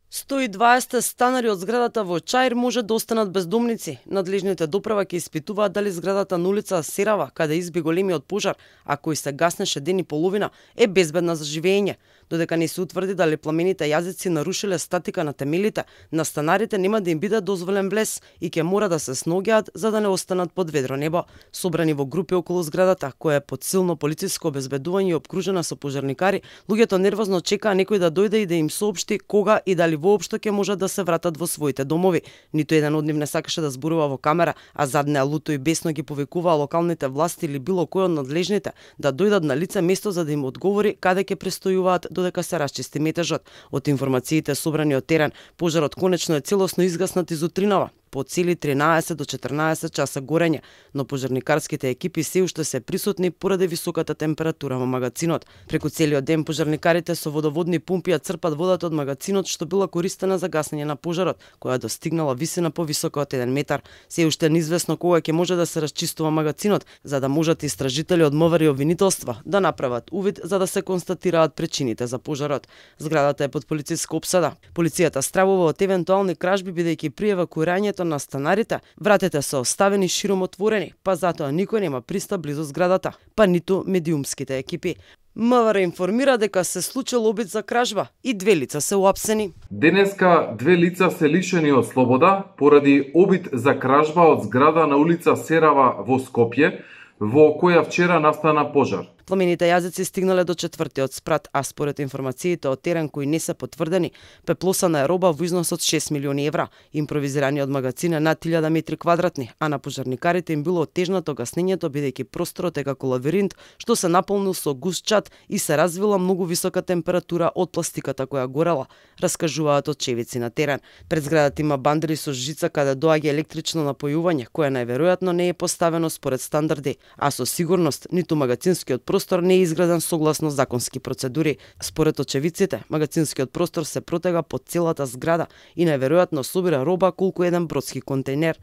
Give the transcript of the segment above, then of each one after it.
120 станари од зградата во Чаир може да останат бездомници. Надлежните доправа ќе испитуваат дали зградата на улица Серава, каде изби големиот пожар, а кој се гаснеше ден и половина, е безбедна за живење. Додека не се утврди дали пламените јазици нарушиле статика на темелите, на станарите нема да им биде дозволен влез и ќе мора да се сногиат за да не останат под ведро небо. Собрани во групи околу зградата, која е под силно полициско обезбедување и обкружена со пожарникари, луѓето нервозно чекаа некој да дојде и да им соопшти кога и дали воопшто ќе можат да се вратат во своите домови. Ниту еден од нив не сакаше да зборува во камера, а зад неа луто и бесно ги повикуваа локалните власти или било кој од надлежните да дојдат на лице место за да им одговори каде ќе престојуваат додека се расчисти метежот. Од информациите собрани од терен, пожарот конечно е целосно изгаснат изутринава, по цели 13 до 14 часа горење, но пожарникарските екипи се уште се присутни поради високата температура во магацинот. Преку целиот ден пожарникарите со водоводни пумпи ја црпат водата од магацинот што била користена за гаснење на пожарот, која достигнала висина повисока од 1 метар. Се уште неизвестно кога ќе може да се расчистува магацинот, за да можат истражители од МВР и обвинителства да направат увид за да се констатираат причините за пожарот. Зградата е под полициска опсада. Полицијата стравува од евентуални кражби бидејќи при евакуирањето на станарите, вратите се оставени широм отворени, па затоа никој нема пристап близу зградата, па ниту медиумските екипи. МВР информира дека се случил обид за кражба и 2 лица се уапсени. Денеска 2 лица се лишени од слобода поради обид за кражба од зграда на улица Серава во Скопје, во која вчера настана пожар. Пламените јазици стигнале до 4-тиот спрат, а според информациите од терен кои не се потврдени, пеплосана е роба во износ од 6 милиони евра, импровизирани од магазина над 1000 метри квадратни, а на пожарникарите им било отежнато гаснењето бидејќи просторот е како лавиринт што се наполнил со густ чад и се развила многу висока температура од пластиката која горела, раскажуваат очевидци на терен. Пред зградата има бандери со жица каде доаѓа електрично напојување, кое најверојатно не е поставено според стандарди, а со сигурност ниту магазинскиот простор не е изграден согласно законски процедури. Според очевидците, магазинскиот простор се протега под целата зграда и најверојатно собира роба колку еден бродски контејнер.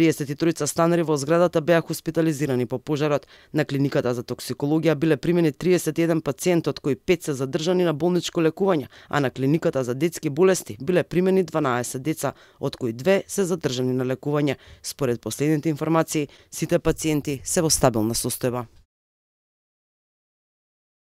43 станари во зградата беа хоспитализирани по пожарот. На клиниката за токсикологија биле примени 31 пациенти, од кои 5 се задржани на болничко лекување, а на клиниката за детски болести биле примени 12 деца, од кои 2 се задржани на лекување. Според последните информации, сите пациенти се во стабилна состојба.